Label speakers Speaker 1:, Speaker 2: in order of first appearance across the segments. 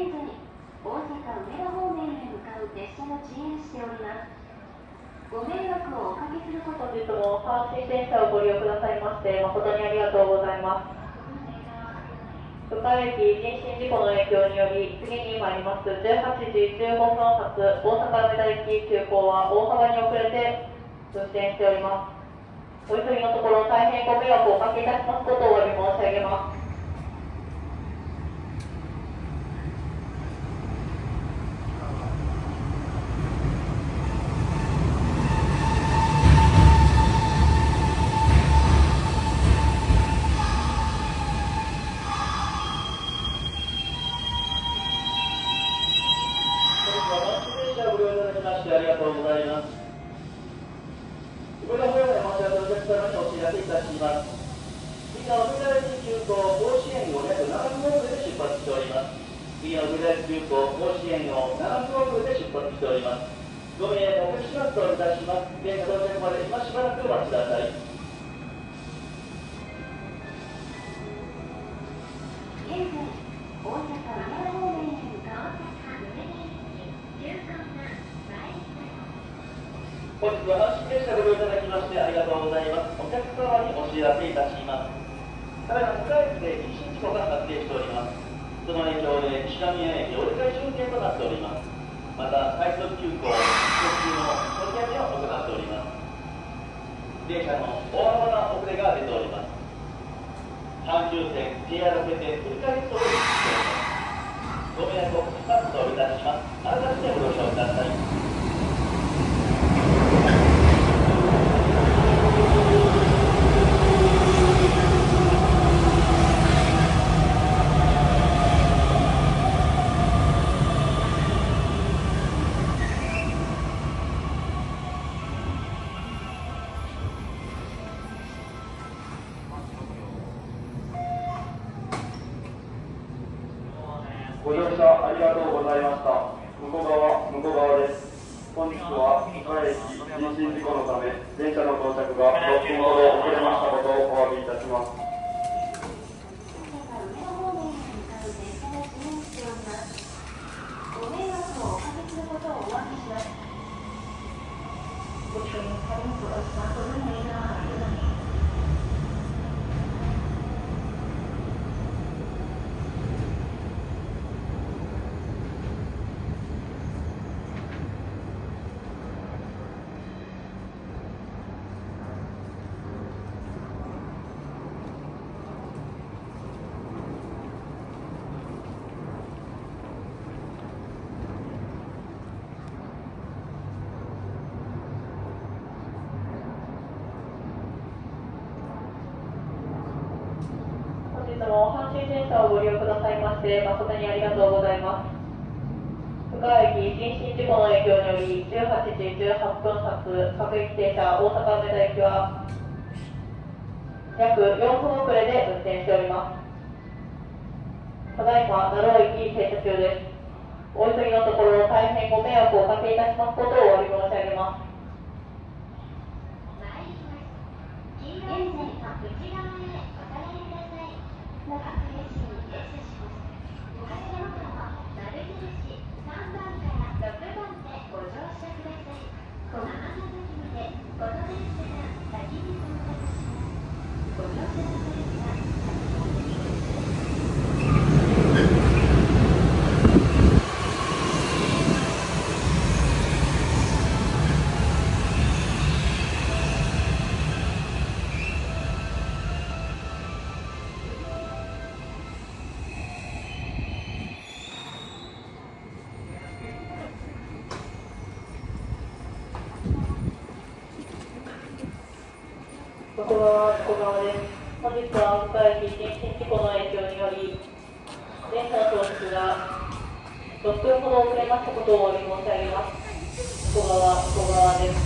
Speaker 1: 現在、大阪梅田方面へ向かう列車が遅延しております。ご迷惑をおかけすること。本日も阪神電車をご利用くださいまして誠にありがとうございます。深谷駅人身事故の影響により、次に参ります18時15分発大阪梅田駅急行は大幅に遅れて運転しております。お急ぎのところ大変ご迷惑をおかけいたしますことをお詫び申し上げます。
Speaker 2: ありがとうございます。梅田方面お待ち合わせのお客様にお知らせいたします。次の梅田駅急行甲子園を約7分遅れで出発しております。次の梅田駅急行甲子園を7分遅れで出発しております。ご迷惑をおかけしますといたします。電車到着まで今しばらくお待ちください。
Speaker 1: 現在、大阪梅田方面へ向かう
Speaker 2: 本日は阪神電車ご利用いただきましてありがとうございます。お客様にお知らせいたします。ただいま深谷駅で人身事故が発生しております。その影響で石神宮駅折り返し運転となっております。また快速急行特急の取り上げを行っております。電車の大幅な遅れが出ております。阪急線 JR 線で折り返しをしております。ご迷惑をおかけしますといたします。改めてご了承ください。
Speaker 3: ご乗車ありがとうございました。向こう側です。本日は深谷駅人身事故のため電車の到着が6分ほど遅れましたことをお詫びいたします。
Speaker 1: ご迷惑をおかけすることをお詫びします。ご注意のためにご乗車ご運営があります。本日も阪神電車をご利用くださいまして誠にありがとうございます。深谷駅人身事故の影響により18時18分発各駅停車大阪梅田駅は約4分遅れで運転しております。ただいま奈良駅停車中です。お急ぎのところ大変ご迷惑をおかけいたしますことをお詫び申し上げます。現在、内側へお下がりください。各列車に停車します。おかけの方は丸印3番から6番でご乗車ください。尼崎までこの電車が先に到着します。ご乗車の電車向こう側です。本日は深谷駅人身事故の影響により電車の到着が6分ほど遅れましたことをお詫び申し上げます。向こう側です。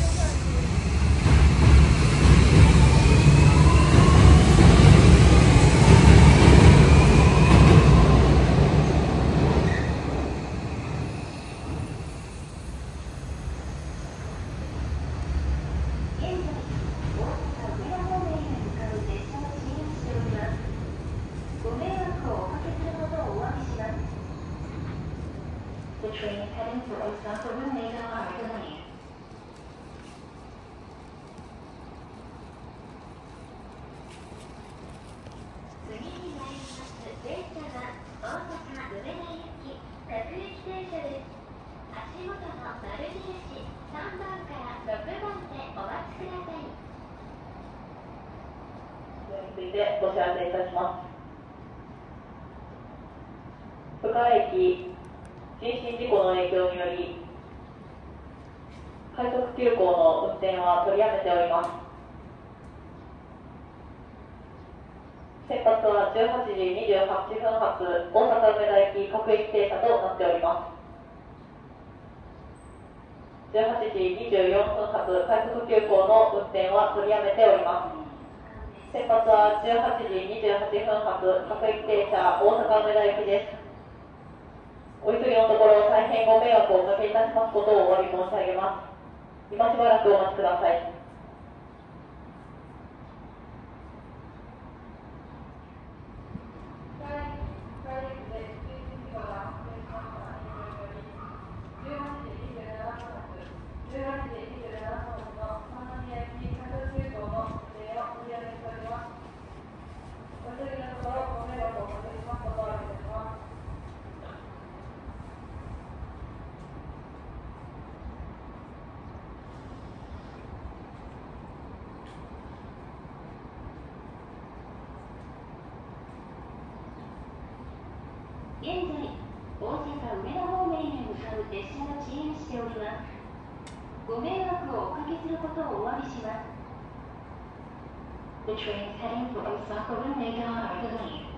Speaker 1: ついてご知らせいたします。深谷駅人身事故の影響により快速急行の運転は取りやめております。先発は18時28分発大阪梅田駅各駅停車となっております。18時24分発快速急行の運転は取りやめております。先発は18時28分発各駅停車大阪梅田駅です。お急ぎのところ大変ご迷惑をおかけいたしますことをお詫び申し上げます。今しばらくお待ちください。現在、大阪梅田方面へ向かう列車が遅延しております。ご迷惑をおかけすることをお詫びします。The train is heading for Osaka Umega are delayed.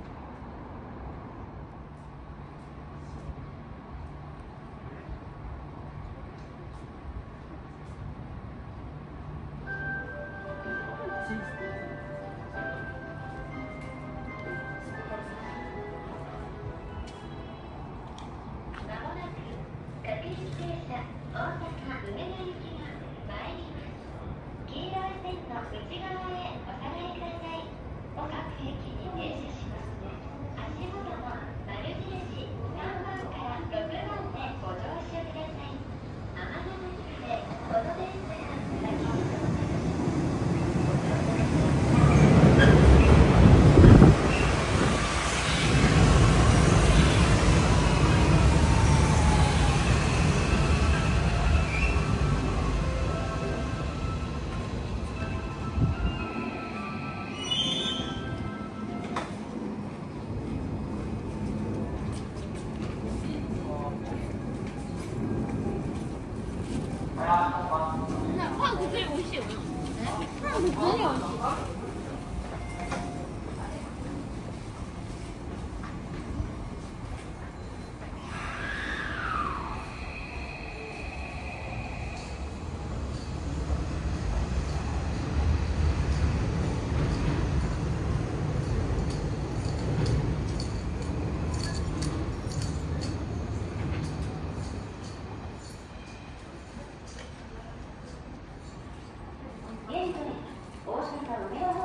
Speaker 4: パン普通に美味しいよな。パン普通に美味しい。
Speaker 1: 現在、大阪梅田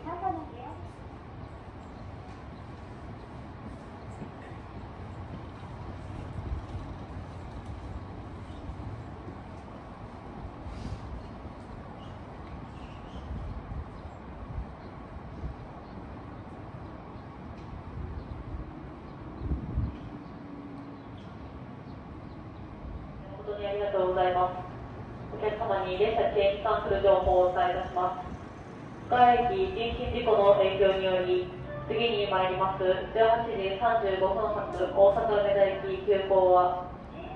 Speaker 1: 本当にありがとうございます。お客様に列車遅延に関する情報をお伝えいたします。深谷駅人身事故の影響により、次に参ります18時35分発大阪梅田駅急行は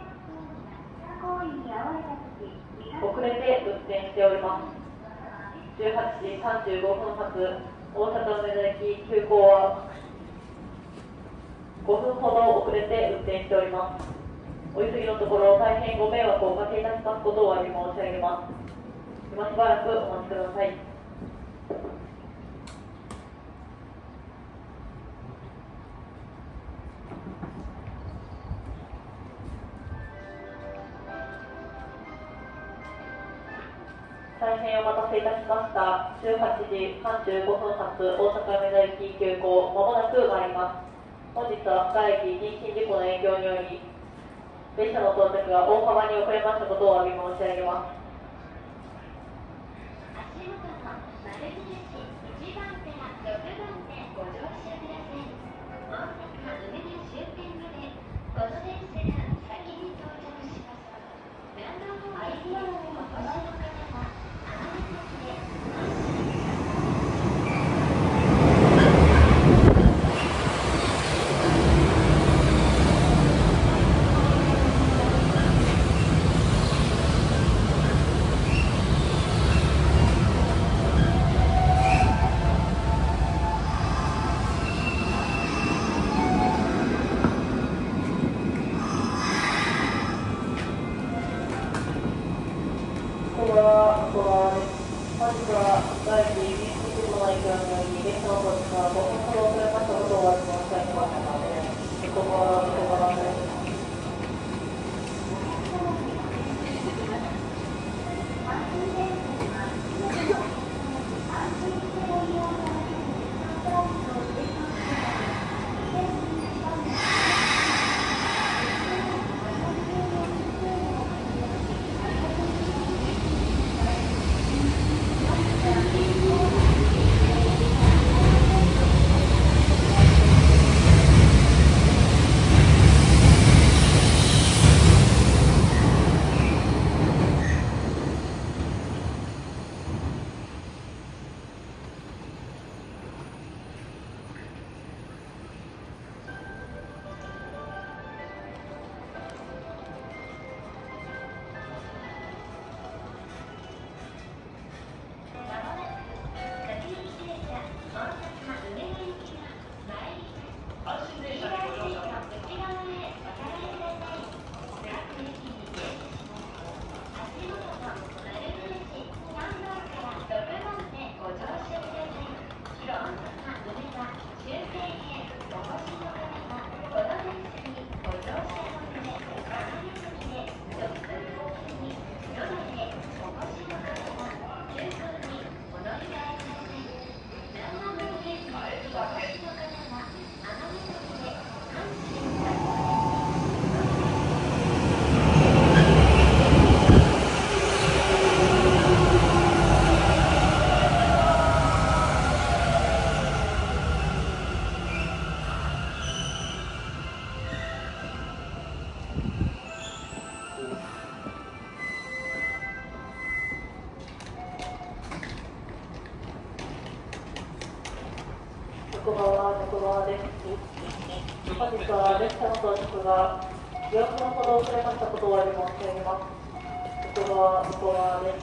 Speaker 1: 遅れて運転しております。18時35分発大阪梅田駅急行は5分ほど遅れて運転しております。お急ぎのところ大変ご迷惑をおかけいたしますことをお詫び申し上げます。今しばらくお待ちください。大変お待たせいたしました。18時35分発大阪梅田駅急行、まもなく参ります。本日は深谷駅人身事故の影響により、列車の到着が大幅に遅れましたことをお詫び申し上げます。
Speaker 5: 足元の丸印1番から6番でご乗車ください。大阪梅田終点までこの電車が先に到着します。グランドホールにお越しの方は雨の時で
Speaker 1: 本日は深谷駅人身事故の影響により列車の到着が5分ほど遅れましたことをお詫び申し上げます。ここはです。横川です。本日は列車の到着が4分ほど遅れましたことをお詫び申し上げます。横川です。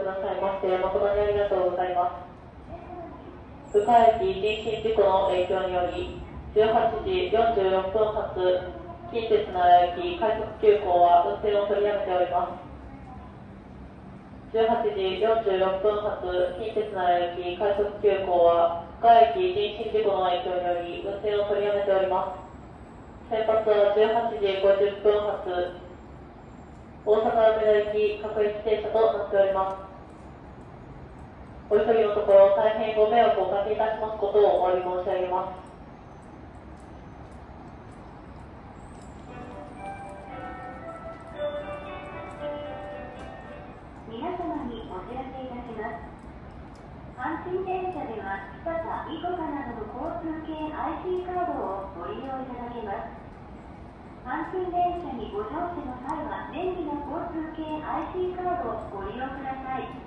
Speaker 1: ださいまして誠にありがとうございます。宇賀駅人身事故の影響により18時46分発近鉄奈良駅快速急行は運転を取りやめております。18時46分発近鉄奈良駅快速急行は宇賀駅人身事故の影響により運転を取りやめております。先発は18時50分発大阪梅田行き各駅停車となっております。お急ぎのところ大変ご迷惑をおかけいたしますことをお詫び申し上げます。
Speaker 5: 皆様にお知らせいたします。阪神電車ではスパタ、イコカなどの交通系 IC カードをご利用いただけます。阪神電車にご乗車の際は便利な交通系 IC カードをご利用ください。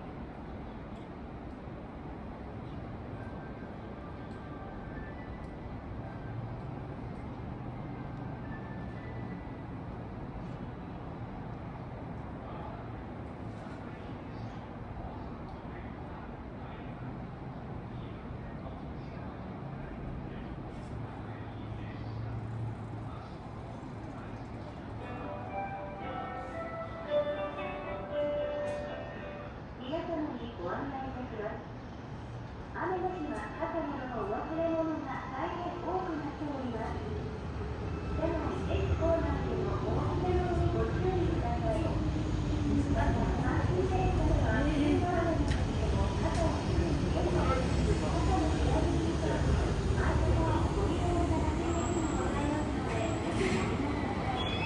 Speaker 5: 雨の日は傘などの忘れ物が大変多くなっております。車内、駅構内でのお忘れ物にご注意ください。また、阪神電車では急な雨にかけても傘をする傘の左にと相手がご利用いただけるようにございますので、ぜひお願いください。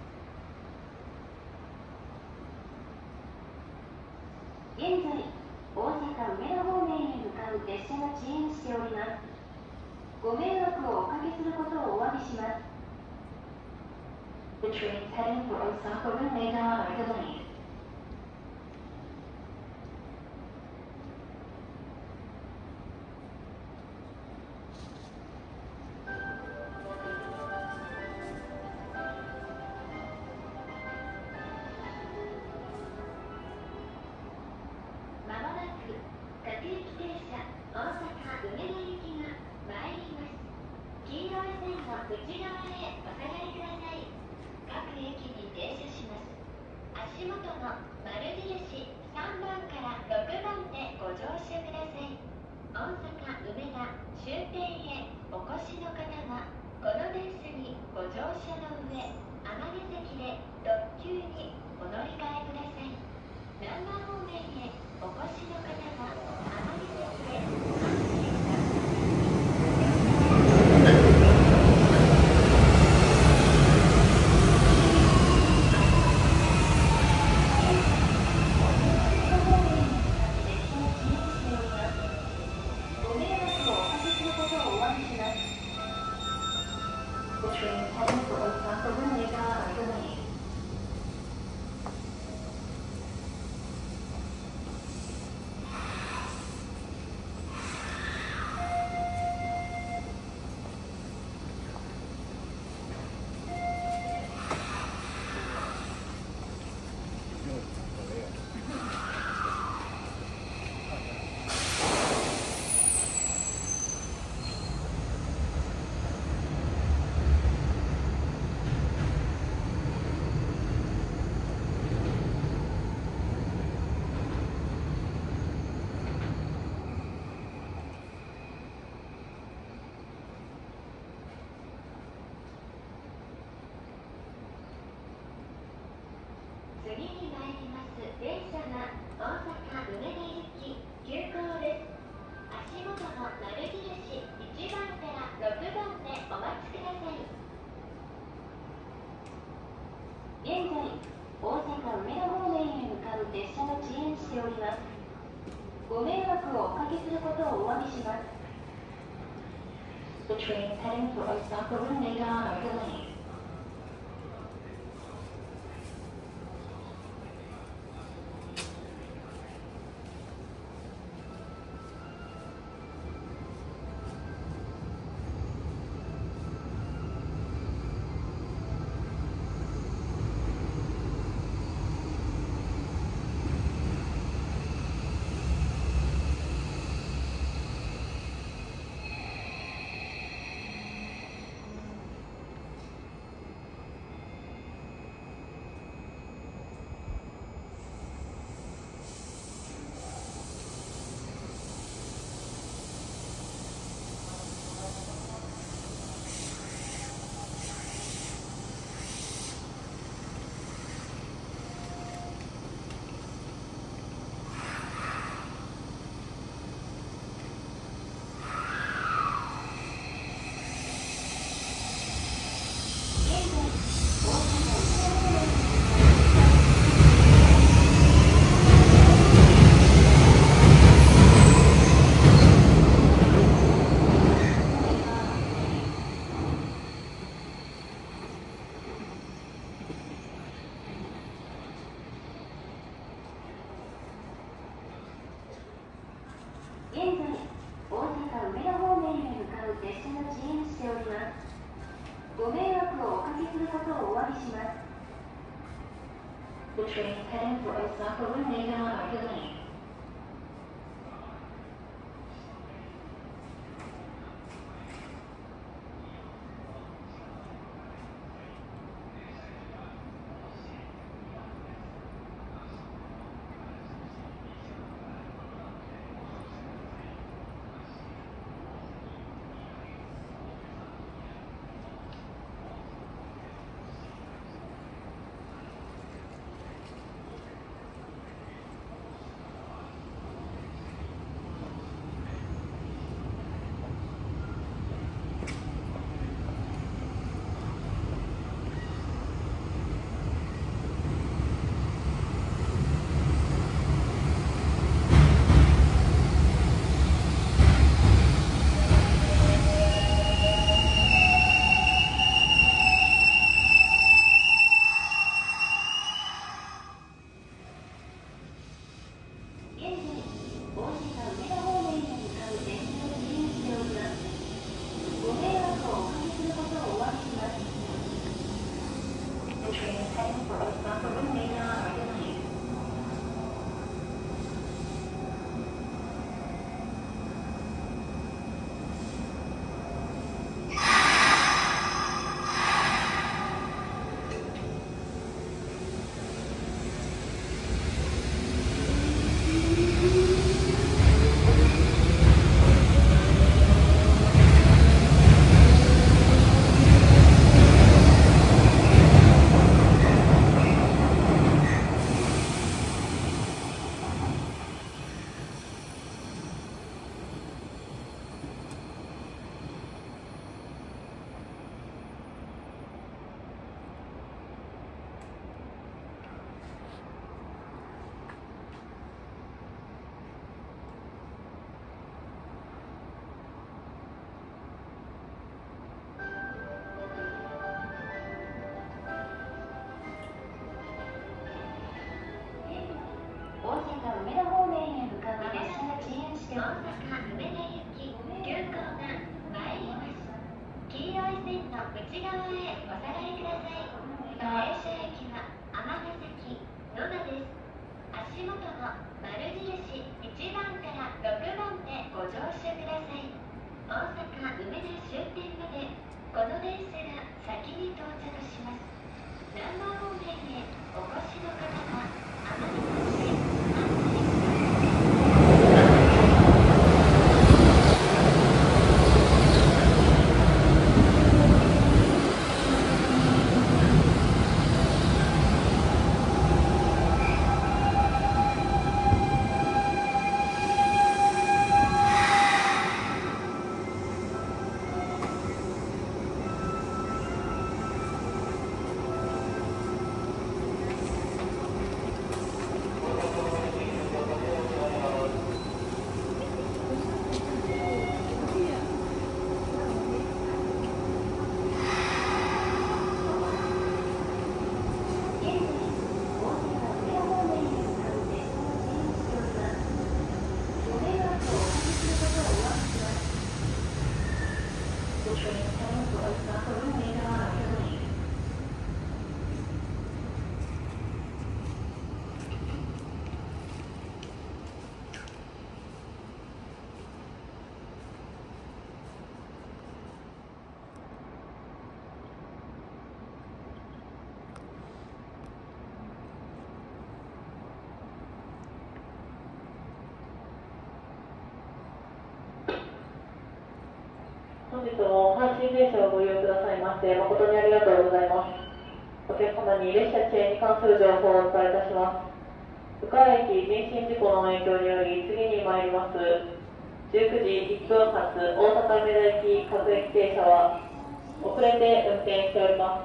Speaker 5: 現在、
Speaker 1: 大阪梅田方面へ向かう列車が遅延しております。ご迷惑をおかけすることをお詫びします。The train heading for Osaka Umeda are delayed.
Speaker 5: まもなく各駅停車大阪梅田行きが参ります。黄色い線の内側へお下がりください。各駅に停車します。足元の丸印3番から6番でご乗車ください。大阪梅田終点へお越しの方はこの電車にご乗車の上、尼崎で特急にお乗り換えください。南波方面へお越しの方は尼崎で阪神
Speaker 1: ご迷惑をおかけすることをお詫びします。The train heading for Osaka Umeda are delayed.
Speaker 5: 次に参ります電車が大阪梅田行き急行です。足元の丸印1番から6番でお待ちください。
Speaker 1: 現在、大阪梅田方面へ向かう列車が遅延しております。ご迷惑をおかけすることをお詫びします。The train heading for Osaka Umeda are delayed. 現在、大阪梅田方面へ向かう列車が遅延しております。ご迷惑をおかけすることをお詫びします。The train heading for Osaka Umeda are delayed.
Speaker 5: 大梅田行き急行が参ります。黄色い線の内側へお下がりください。停車駅は尼崎、野田です。足元の丸印1番から6番でご乗車ください。大阪梅田終点までこの電車が先に到着します。南波方面へお越しの方は尼崎線反対
Speaker 1: 本日も阪神電車をご利用くださいまして誠にありがとうございます。お客様に列車遅延に関する情報をお伝えいたします。宇川駅人身事故の影響により次に参ります19時1分発大阪梅田行き各駅停車は遅れて運転しております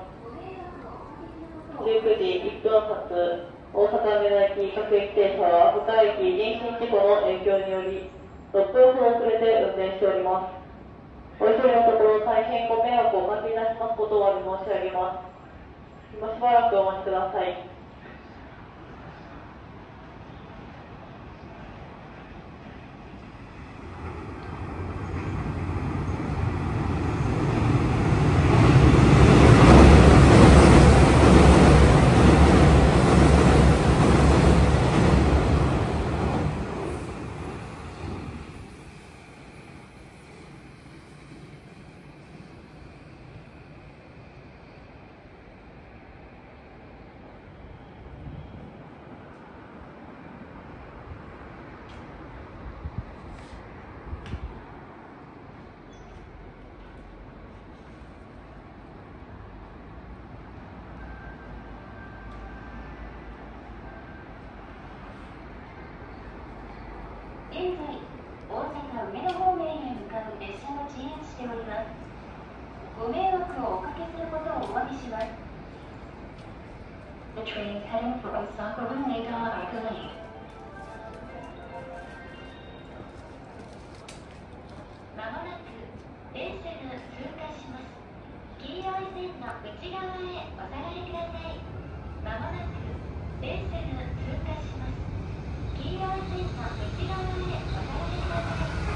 Speaker 1: 。19時1分発大阪梅田行き各駅停車は宇川駅人身事故の影響により6分ほど遅れて運転しております。お急ぎのところ大変ご迷惑をおかけいたしますことをお詫び申し上げます。今しばらくお待ちください。
Speaker 5: 現在、大阪梅田方面へ向かう列車が遅延しております。ご迷惑をおかけすることをお詫びします。The train heading for Osaka Umeda are delayed. まもなく電車が通過します。黄色い線の内側へお下がりください。まもなく電車が通過します。黄色い線の内側へお下がりください。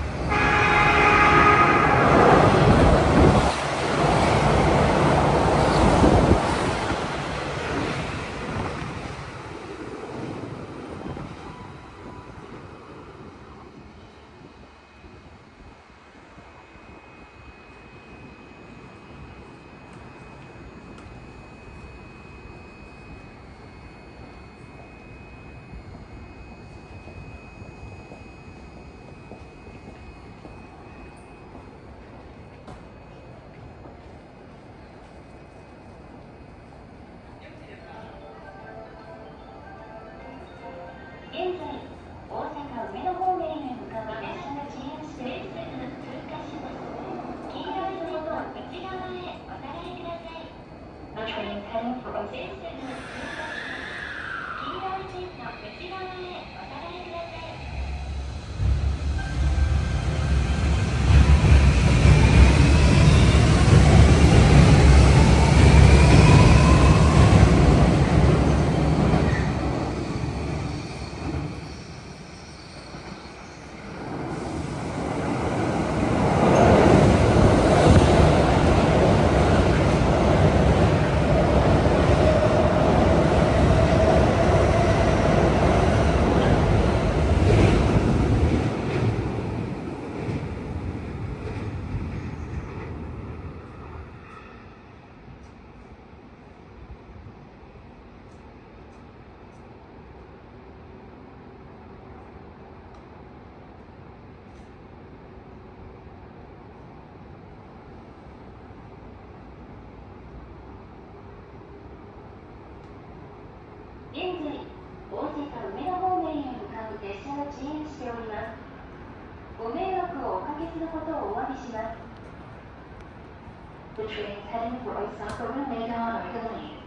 Speaker 1: 車が遅延しております。ご迷惑をおかけすることをお詫びします。The train is heading for Osaka Umeda are delayed.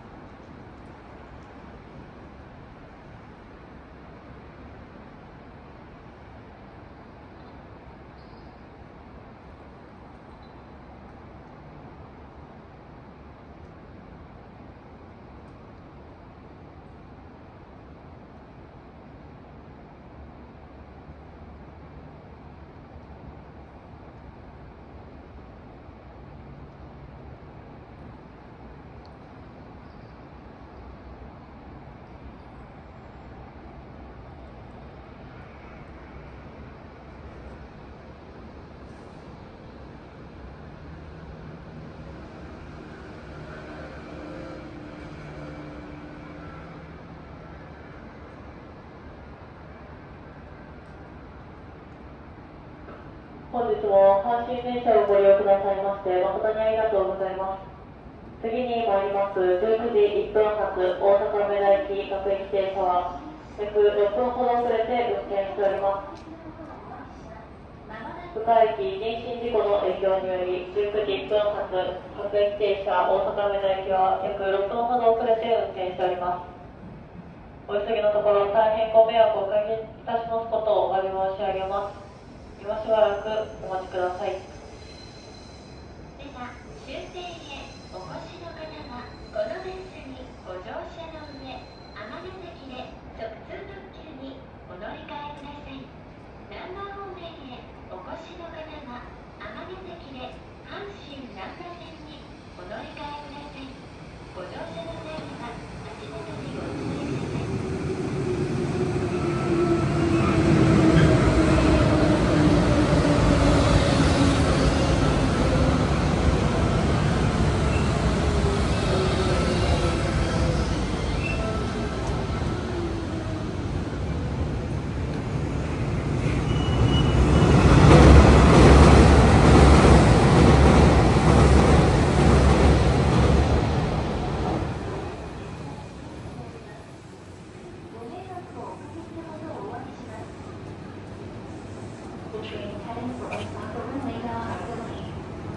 Speaker 6: 本日も阪神電車をご利用くださいまして誠にありがとうございます。次に参ります19時1分発大阪梅田行き各駅停車は約6分ほど遅れて運転しております。深駅人身事故の影響により19時1分発各駅停車大阪梅田行きは約6分ほど遅れて運転しております。お急ぎのところ大変ご迷惑をおかけいたしますことをお詫び申し上げます。今しばらくお待ちください。
Speaker 5: では終点へお越しの方はこの電車にご乗車の上、尼崎で直通特急にお乗り換えください。難波方面へお越しの方は尼崎で阪神難波線にお乗り換えください。ご乗車の際には足元にご注意ください。
Speaker 1: The train is heading for Osaka Umeda are delayed.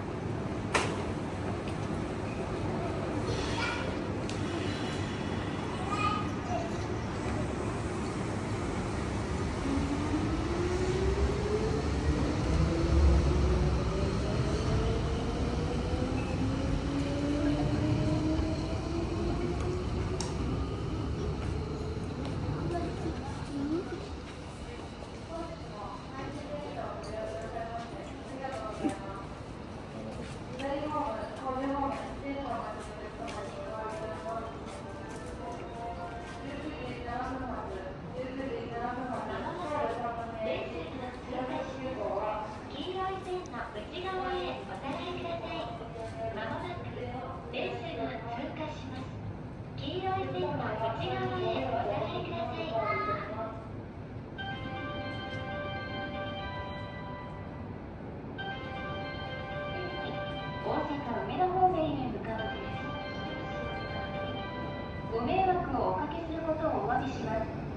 Speaker 1: ご迷惑をおかけすることをお詫びします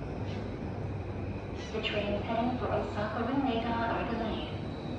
Speaker 1: 。The train is heading for Osaka Umeda are delayed.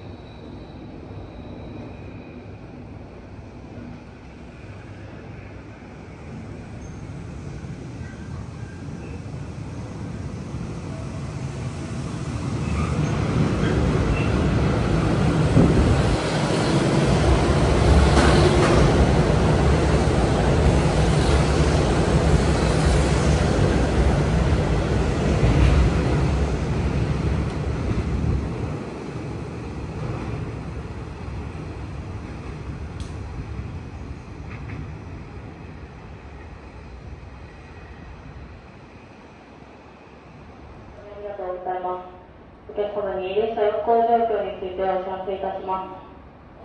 Speaker 6: ありがとうございます。お客様に列車運行状況についてお知らせいたします。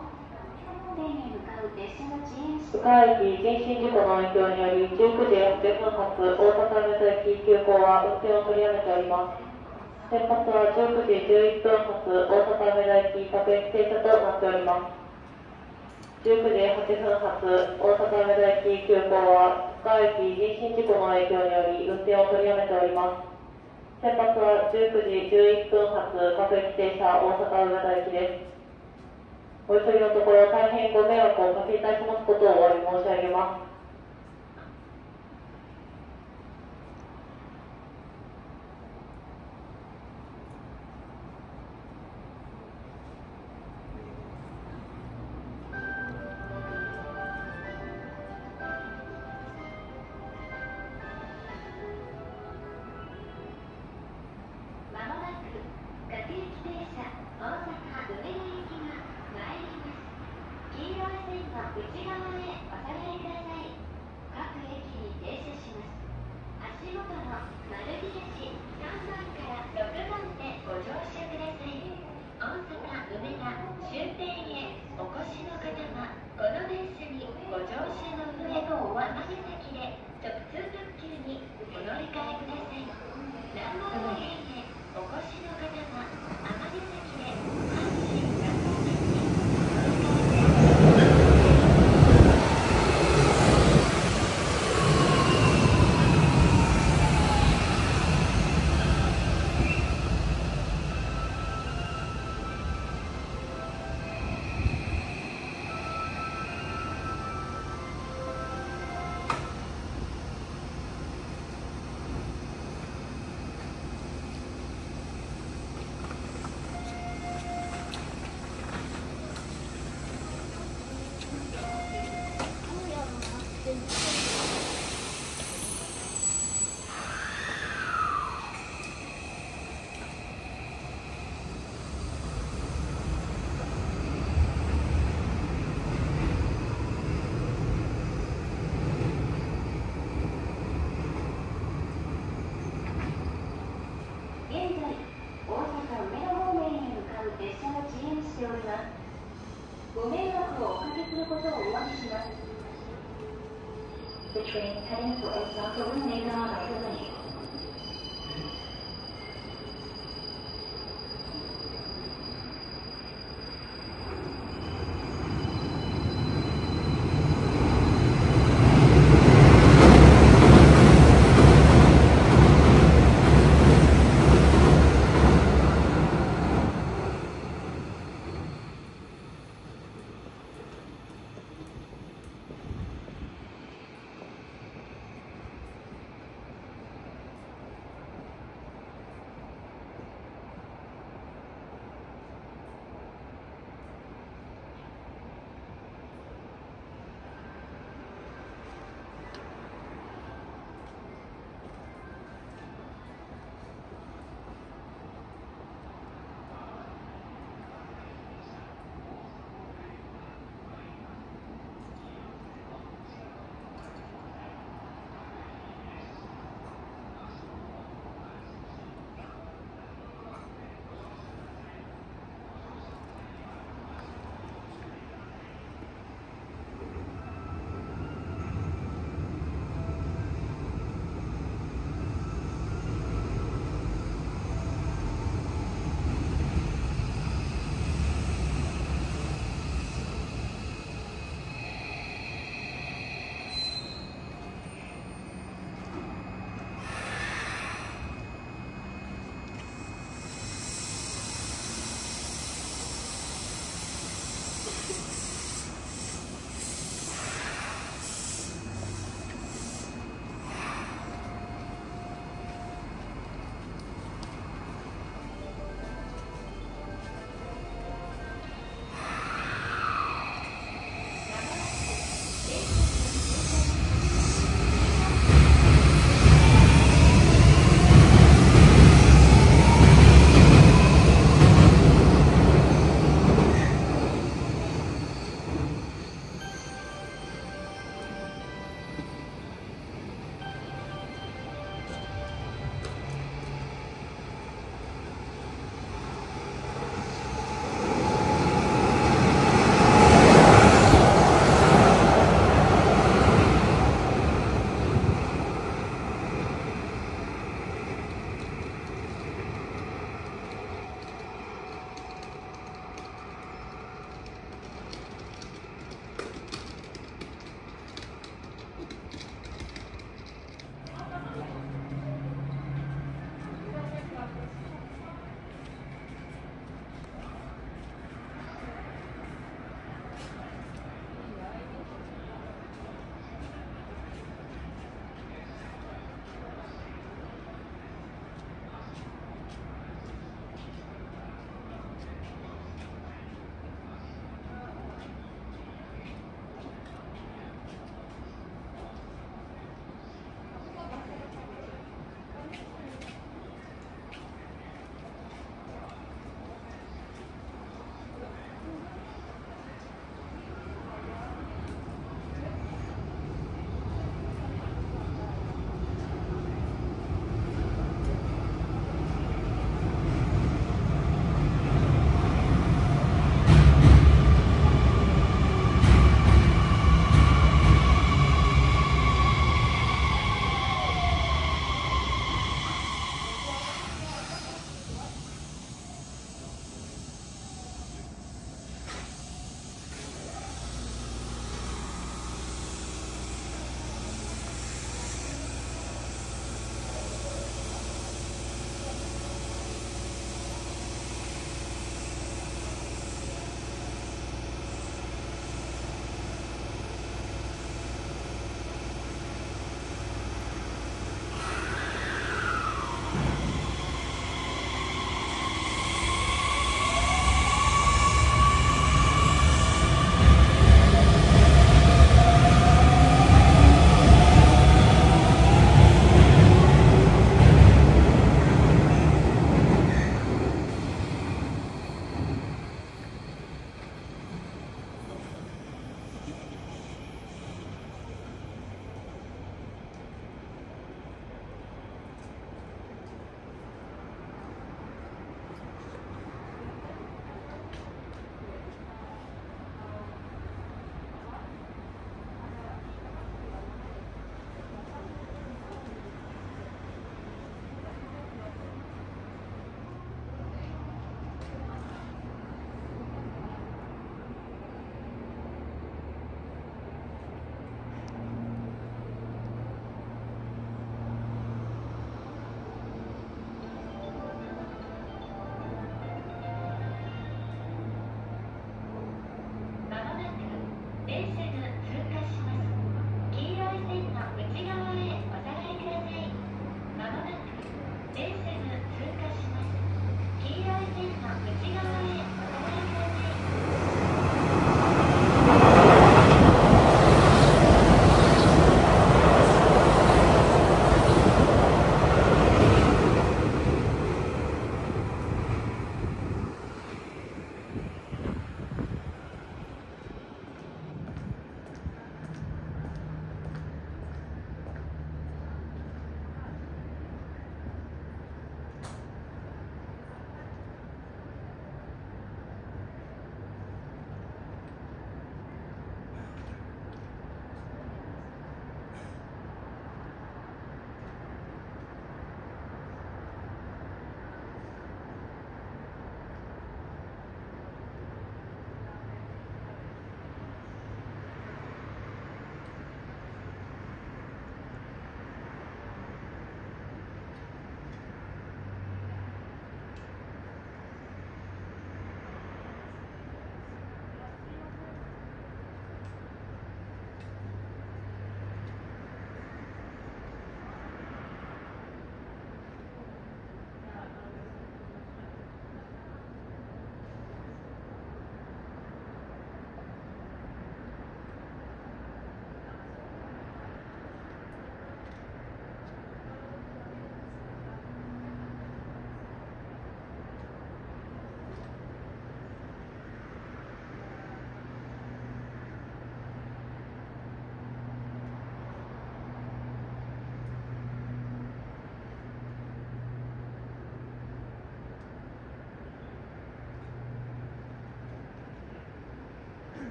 Speaker 6: 深駅人身事故の影響により19時40分発大阪梅田行き急行は運転を取りやめております。先発は19時11分発大阪梅田行き各駅停車となっております。19時8分発大阪梅田行き急行は深駅人身事故の影響により運転を取りやめております。 先発は19時11分発各駅停車大阪梅田行きです。お急ぎのところ大変ご迷惑をおかけいたしますことをお詫び申し上げます。
Speaker 1: ご迷惑をおかけすることをお詫びします。The train heading for Osaka will make an arrival.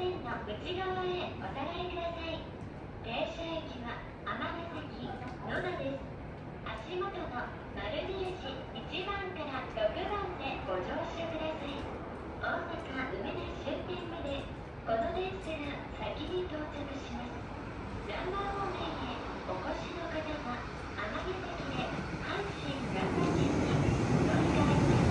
Speaker 5: 線の内側へお下がりください。停車駅は尼崎、野田です。足元の丸印1番から6番でご乗車ください。大阪梅田終点までこの電車が先に到着します。蘭波方面へお越しの方は尼崎で阪神蘭波線にお乗り換えください。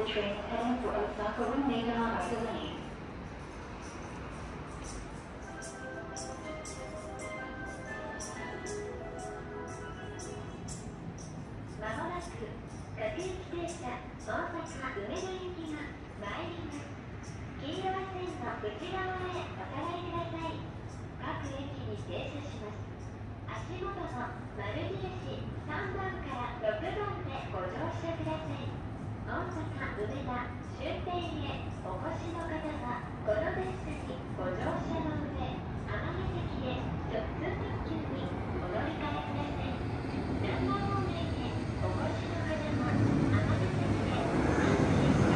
Speaker 1: train heading for Osaka remain on delayed. まもなく各駅停車大阪梅田行きが参ります。黄色い線の内側へお下がりください。各駅に停車します。足元の丸印3番から6番でご乗車ください。大阪梅田終点へお越しの方はこの電車にご乗車の上、奄美駅へ直通特急にお乗り換えください。南南方面へお越しの方も奄美駅へ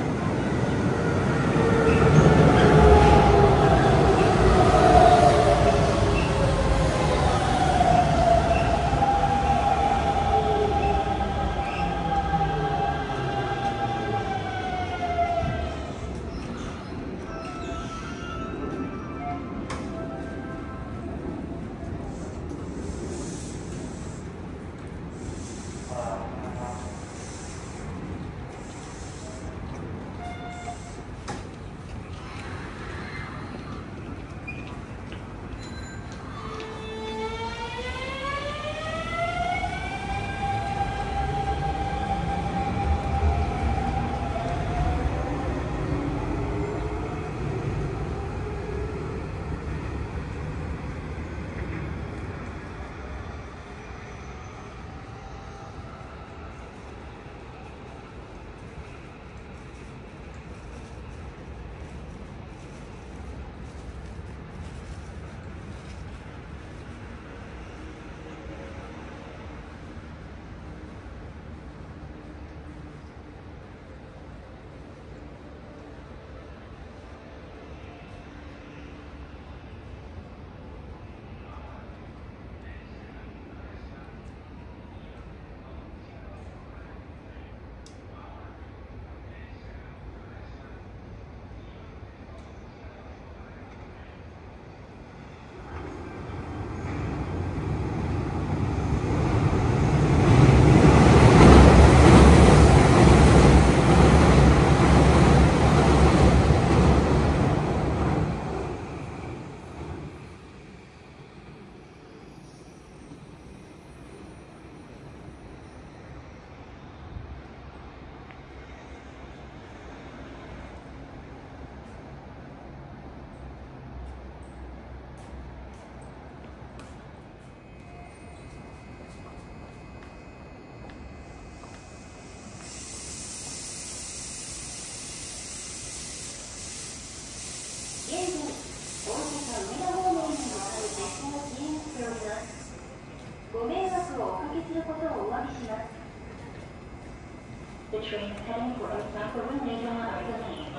Speaker 1: ご迷惑をおかけすることをお詫びします。The train heading for Osaka remain on delayed.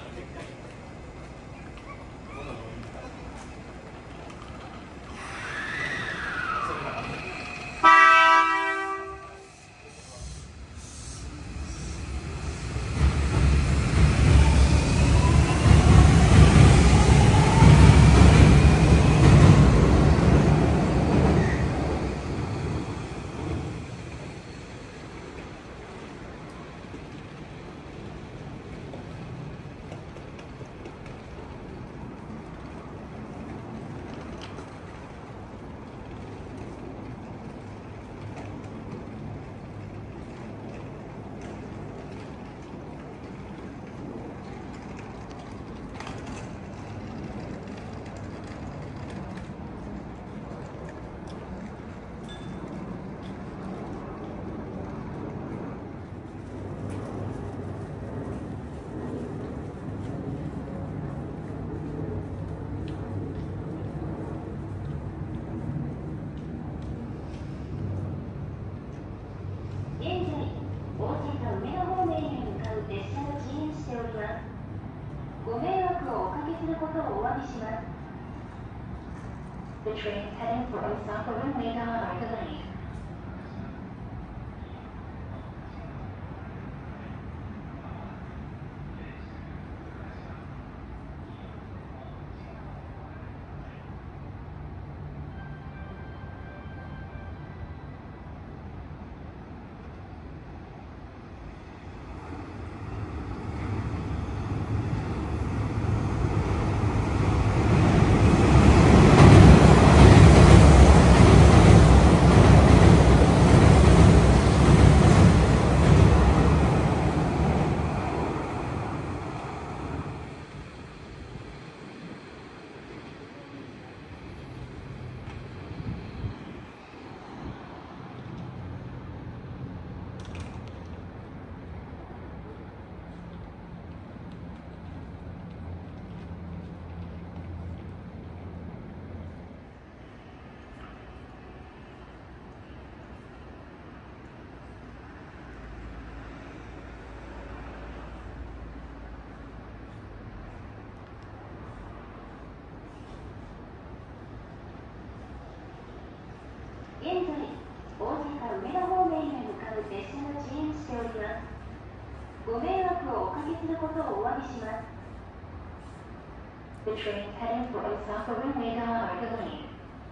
Speaker 1: ご迷惑をおかけすることをお詫びします。The train heading for Osaka remain on delayed.
Speaker 6: 「
Speaker 1: 車が遅延しております。ご迷惑をおかけすることをお詫びします。
Speaker 6: The trains heading for Osaka Umeda are delayed.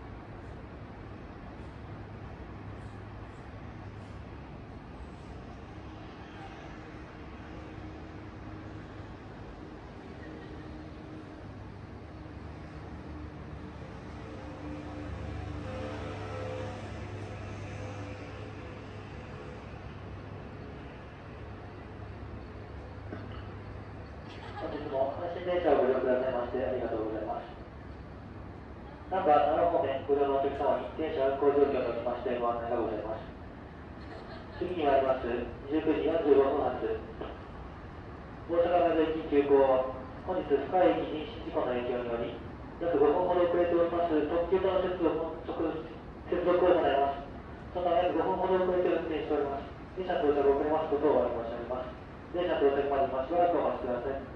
Speaker 6: 本日も阪神電車をご利用くださいましてありがとうございます。ナンバー7方面ご利用のお客様に電車運行状況におきましてご案内がございます。次に参ります19時45分発大阪梅田行き急行は本日深谷駅人身事故の影響により約5分ほど遅れております特急との接続を行います。そのため約5分ほど遅れて運転しております。電車到着遅れますことをお詫び申し上げます。電車到着までしばらくお待ちください。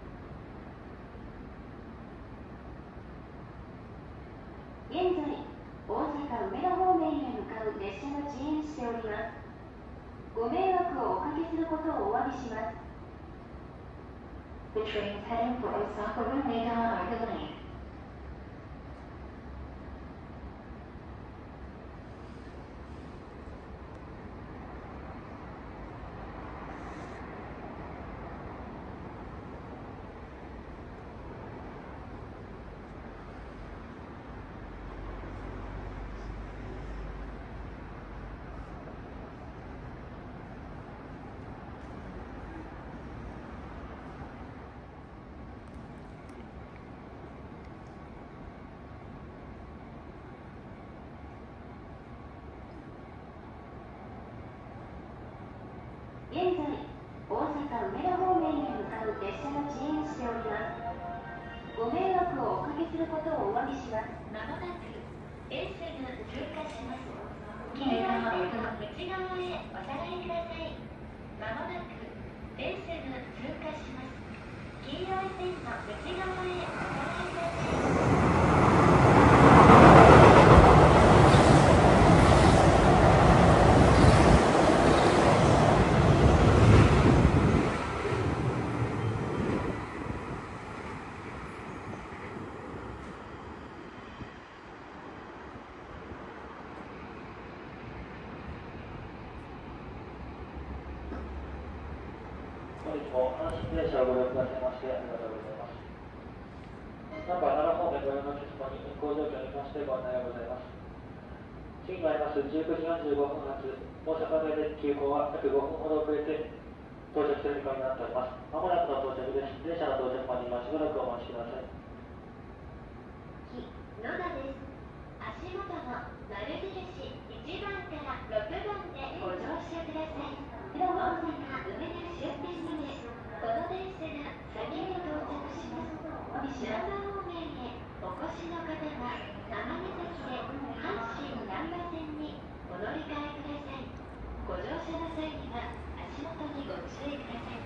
Speaker 1: 現在、大阪梅田方面へ向かう列車が遅延しております。ご迷惑をおかけすることをお詫びします。
Speaker 6: The trains heading for Osaka Umeda are delayed.
Speaker 1: 現在、大阪梅田方面へ向かう列車が遅延しております。ご迷惑をおかけすることをお詫びします。
Speaker 5: まもなく電車が通過します。黄色い線の内側へお下がりください。まもなく電車が通過します。黄色い線の内側へお下がりください。
Speaker 6: 本日も阪神電車をご利用くださいましてありがとうございます。ナンバー7方面ご利用のお客様に運行状況に関してご案内がございます。次に参ります19時45分発大阪梅田急行は約5分ほど遅れて到着する見込みになっております。まもなくの到着です。電車の到着まで今しばらくお待ちください。
Speaker 5: 野田です。足元の丸印1番から6番でご乗車ください。大阪梅田終点までこの電車が先に到着します。品川方面へお越しの方は天城崎で阪神難波線にお乗り換えください。ご乗車の際には足元にご注意ください。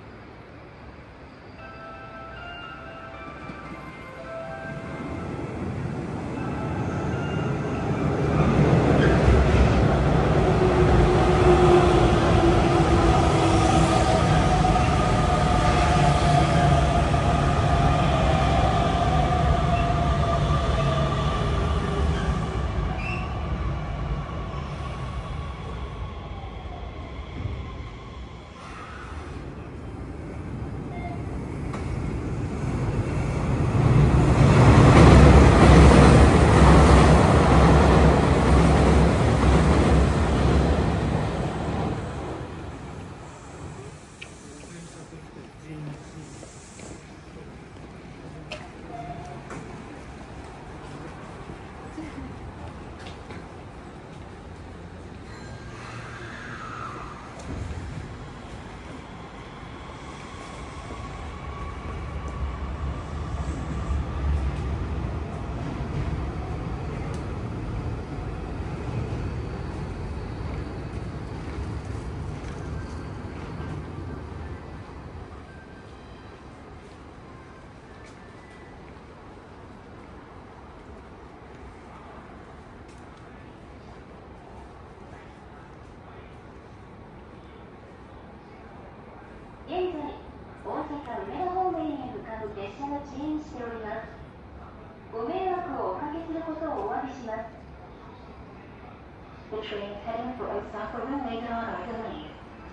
Speaker 1: します。The train is heading for Osaka Umeda on either lane.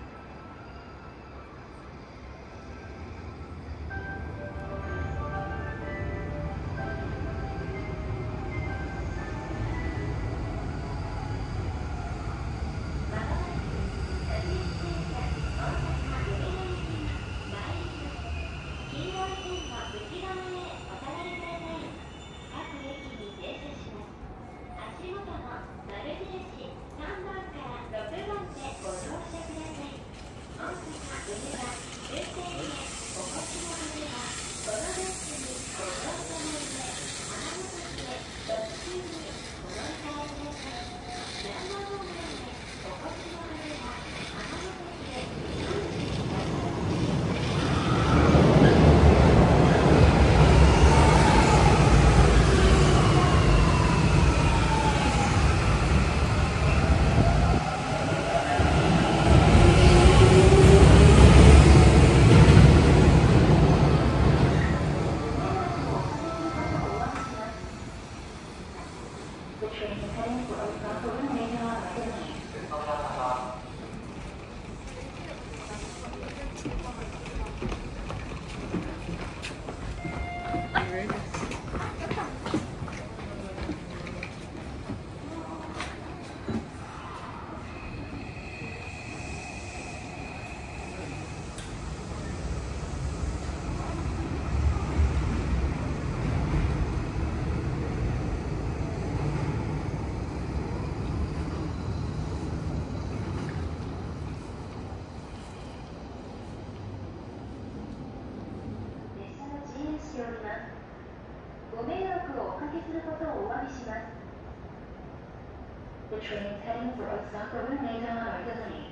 Speaker 1: The train is heading for Osaka Umeda on either lane.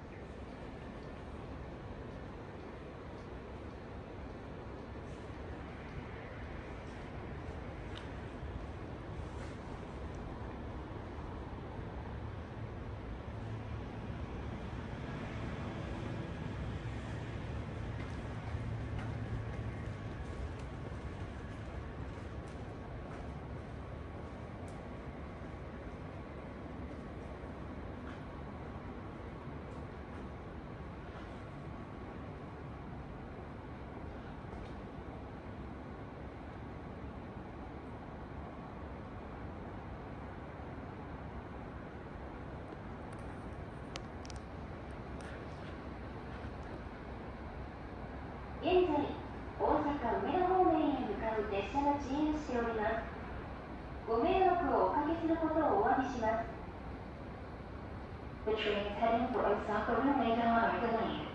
Speaker 1: 現在、大阪梅田方面へ向かう列車が遅延しております。ご迷惑をおかけすることをお詫びします。The train is heading for Osaka Umeda on either lane.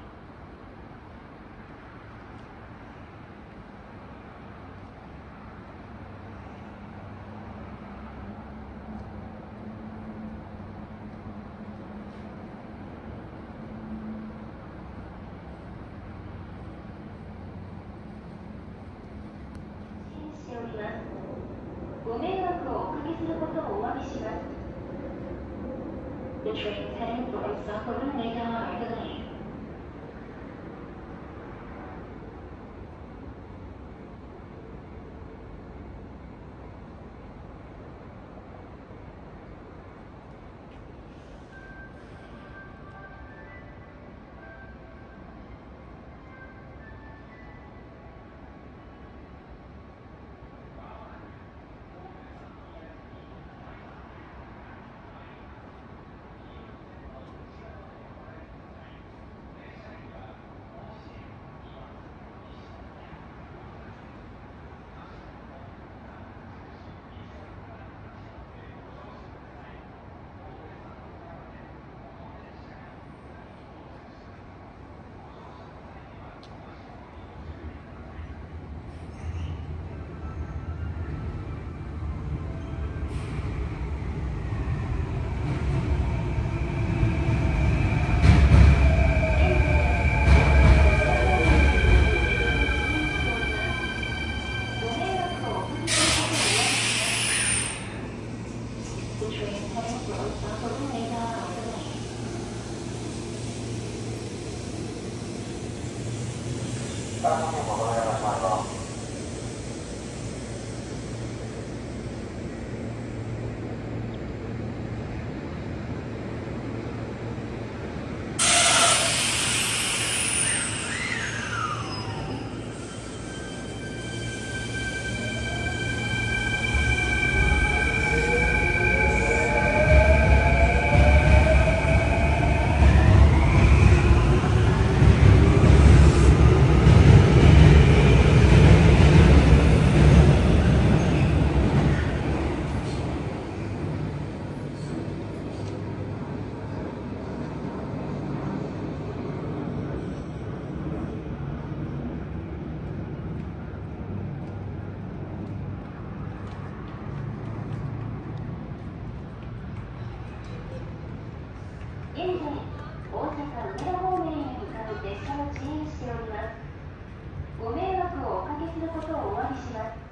Speaker 1: The train is heading for Osaka Umeda on either lane. 大阪梅田方面へ向かう列車を遅延しております。ご迷惑をおかけすることをお詫びします。